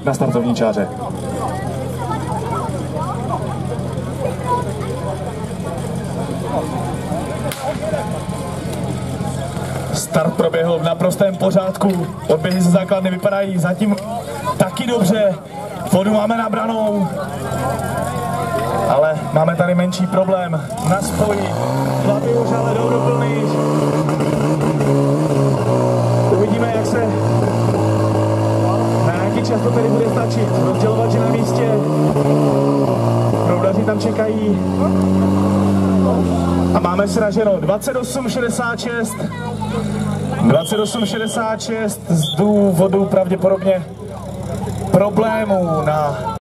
na startovní čáře. Start proběhl v naprostém pořádku, odběhy ze základny vypadají zatím taky dobře, vodu máme nabranou, ale máme tady menší problém na spoji, hlavy už ale jdou do plných. Uvidíme, jak se na jaký čas to tady bude stačit, rozdělovači na místě, proudaři tam čekají a máme sraženo 28,66. 28,66 z důvodu pravděpodobně problémů na